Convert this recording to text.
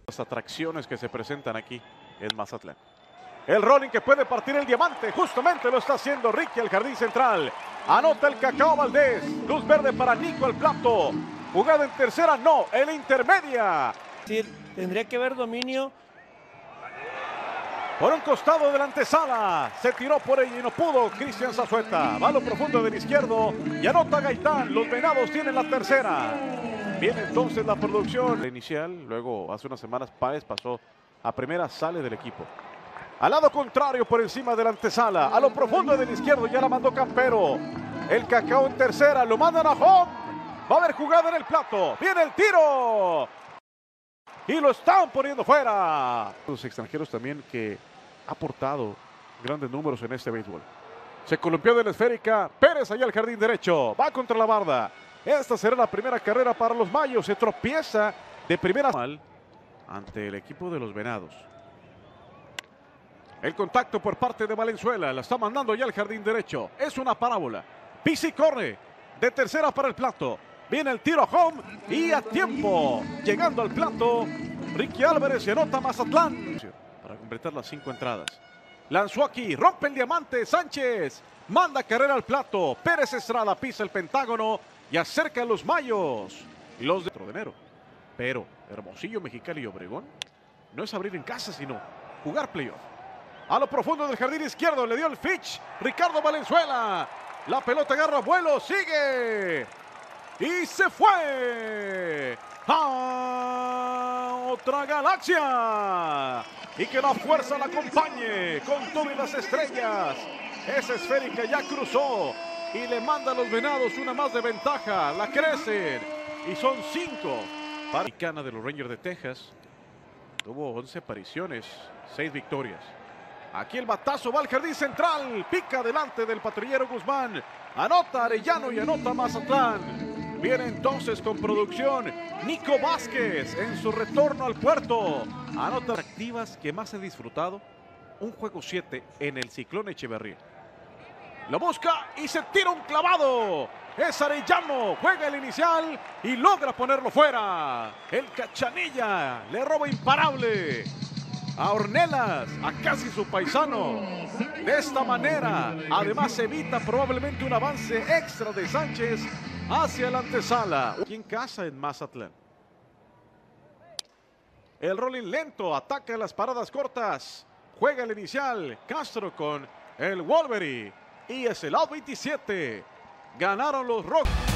Las atracciones que se presentan aquí en Mazatlán. El rolling que puede partir el diamante, justamente lo está haciendo Ricky al jardín central. Anota el Cacao Valdés, luz verde para Nico al plato. Jugada en tercera, no, en la intermedia. Sí, tendría que haber dominio. Por un costado de la antesala, se tiró por ella y no pudo Cristian Zazueta. Va a lo profundo del izquierdo y anota Gaitán. Los Venados tienen la tercera. Viene entonces la producción inicial, luego hace unas semanas Páez pasó a primera, sale del equipo. Al lado contrario, por encima de la antesala, a lo profundo del izquierdo, ya la mandó Campero. El Cacao en tercera, lo mandan a home. Va a haber jugada en el plato, viene el tiro. Y lo están poniendo fuera. Los extranjeros también que ha aportado grandes números en este béisbol. Se columpió de la esférica, Pérez allá al jardín derecho, va contra la barda. Esta será la primera carrera para los Mayos, se tropieza de primera mal ante el equipo de los Venados. El contacto por parte de Valenzuela, la está mandando ya al jardín derecho. Es una parábola. Pisa y corre de tercera para el plato. Viene el tiro a home y a tiempo. Llegando al plato, Ricky Álvarez y anota Mazatlán. Para completar las 5 entradas. Lanzó aquí, rompe el diamante, Sánchez. Manda carrera al plato. Pérez Estrada pisa el pentágono y acerca a los Mayos. Los de enero. Pero Hermosillo, Mexicali y Obregón no es abrir en casa, sino jugar playoff. A lo profundo del jardín izquierdo le dio el pitch Ricardo Valenzuela. La pelota agarra vuelo, sigue. Y se fue a otra galaxia. Y que la fuerza la acompañe con todas las estrellas. Esa esférica ya cruzó y le manda a los Venados una más de ventaja. La crecen y son 5. Para Mexicana de los Rangers de Texas. Tuvo 11 apariciones, 6 victorias. Aquí el batazo va al jardín central. Pica delante del patrullero Guzmán. Anota Arellano y anota Mazatlán. Viene entonces con producción Nico Vázquez en su retorno al puerto. Anota activas que más he disfrutado. Un juego 7 en el Ciclón Echeverría. Lo busca y se tira un clavado. Es Arellano, juega el inicial y logra ponerlo fuera. El Cachanilla le roba imparable a Ornelas, a casi su paisano. De esta manera, además evita probablemente un avance extra de Sánchez hacia la antesala. Aquí en casa en Mazatlán. El rolling lento, ataca las paradas cortas. Juega el inicial, Castro con el Wolverine. Y es el out 27. Ganaron los Rocks.